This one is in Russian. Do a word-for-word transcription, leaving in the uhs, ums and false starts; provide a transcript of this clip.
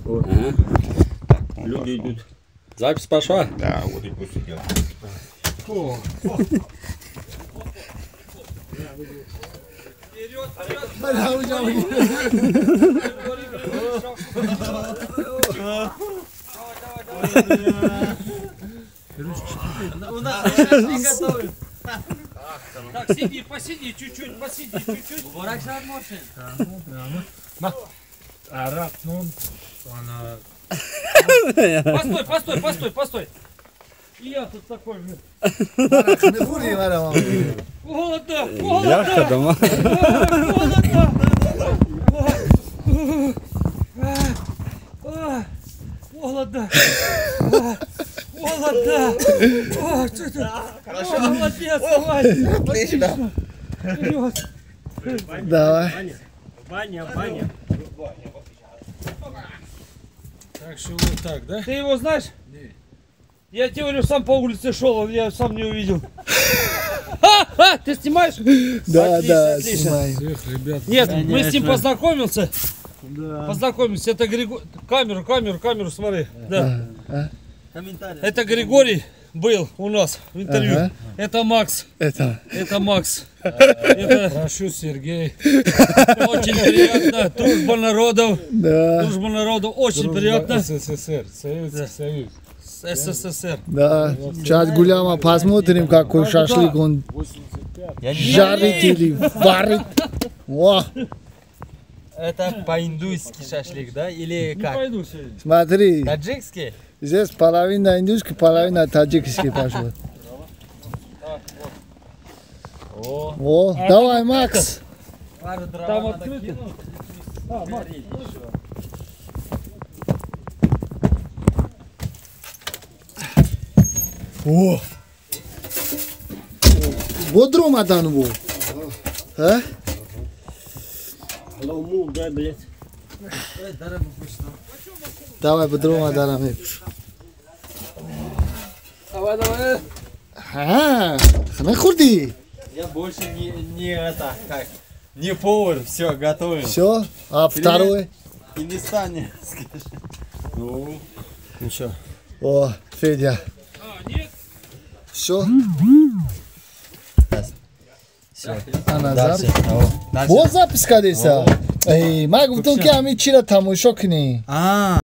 Вот. Ага. Люди идут. Запись пошла? Да, вот и пусть идет. О, У нас не готовы. Так, сиди, посиди чуть-чуть, посиди чуть-чуть. Боракшар мошен. Араб, ну, она... Постой, постой, постой, постой. И я тут такой же. Холодно, Яхта холодно, дома. холодно. Холодно. Холодно. О, что ты? Хорошо. Молодец, давай. отлично. Вперед. Давай. Баня, баня. Так что вот так, да? Ты его знаешь? Нет. Я тебе говорю, сам по улице шел, я сам не увидел. Ха-ха, ты снимаешь? Да, Отлично, да, отлично. снимай. Всех, ребят. Нет, мы с ним познакомился. Да. Познакомимся. Это Григорий. Камеру, камеру, камеру, смотри. Да. А? Это Григорий был у нас в интервью. Ага. Это Макс. Это. Это Макс. Это прошу, Сергей. Очень приятно. Дружба народов. Да. Дружба народов. Очень приятно. СССР, Советский Союз. СССР. Да. Сейчас гуляем, посмотрим, какой шашлык он жарит или варит. О, Это по-индуйски шашлык, да? Или Не как? пойду сегодня. смотри, Таджикский? здесь половина индийский, половина таджикский пошел. О, давай, Макс. Там открыто. А, Макс. О. Бодрум адан bu. А? Лому, дай, блядь. Давай, бодрум адан. Давай, давай. А, нахуди. Я больше не, не это, как, не повар, все, готовим. Все, а второй? Индистане. Ну, ничего. О, Федя. А, нет? Все? Все. А назад? Дальше. Вот запись, конечно. Эй, мы гуфтум ки ами чира тамошо кунем. А.